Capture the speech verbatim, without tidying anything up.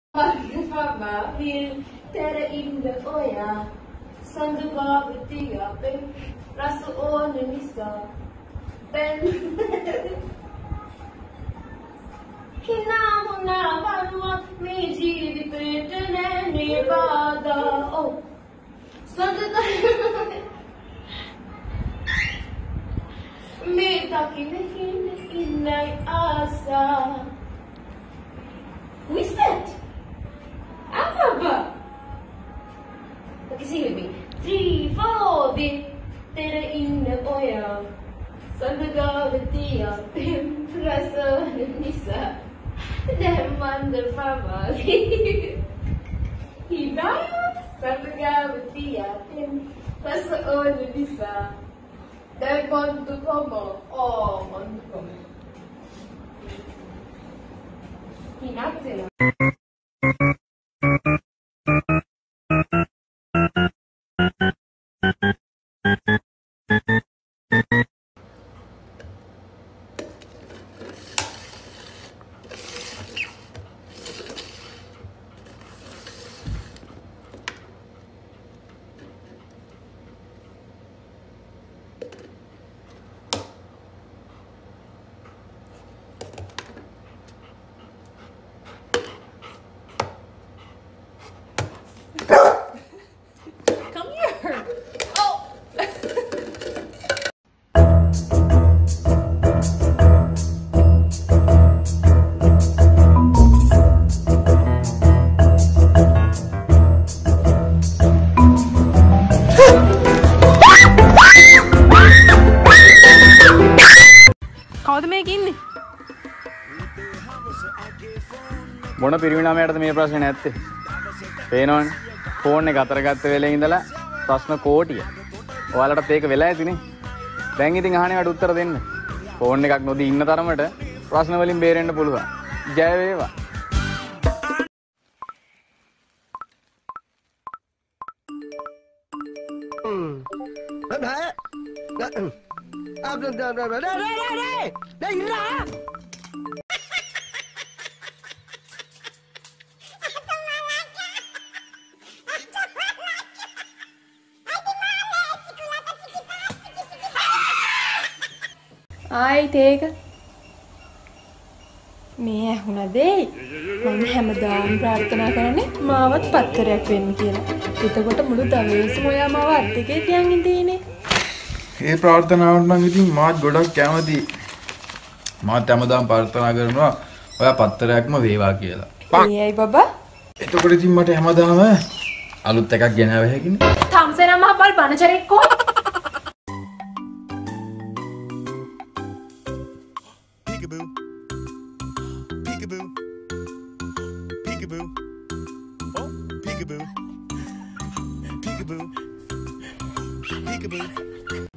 Mama vill tere inne oja sandugav tiga ben rasu one nisa ben kinamuna vanwa me jeevitete ne vada oh sandugav me taki nahin innai asa. Who is that? Ah, Papa. Okay, sing with me. Three, four, bit. Tere inne oja. Sandugavitia. Pim, rasa, nisa. Demande fama. Hidaya. Sandugavitia. Pim, rasa, nisa. Demande fama. Oh, mande fama. Hinatela. මොන පිරිමිනාමයටද මේ ප්‍රශ්නේ නැත්තේ? පේනවනේ. Phone එක අතර ගත්ත වෙලේ ඉඳලා ප්‍රශ්න කෝටිය. ඔයාලටත් ඒක වෙලා ඇතිනේ. දැන් ඉතින් අහන්නේකට උත්තර දෙන්න. ෆෝන් එකක් නොදී ඉන්න තරමට ප්‍රශ්න වලින් බේරෙන්න පුළුවන්. ජය වේවා. ආයි තේක මේ ඇහුණද ඒ මම හැමදාම ප්‍රාර්ථනා කරන්නේ මාවත් පත්තරයක් වෙන්න කියලා. එතකොට මුළු දවසම ඔයා මාව අද්දකේ තියන් ඉඳීනේ. ඒ ප්‍රාර්ථනාවට නම් ඉතින් මාත් ගොඩක් කැමතියි. මාත් හැමදාම ප්‍රාර්ථනා කරනවා ඔයා පත්තරයක්ම වේවා කියලා. ඒයි බබා. එතකොට ඉතින් මට හැමදාම අලුත් එකක් ගෙනාව හැකිනේ. තම්සේන මහපල් බනචරෙක් කො Peekaboo, peekaboo, peekaboo, oh, peekaboo, peekaboo, peekaboo.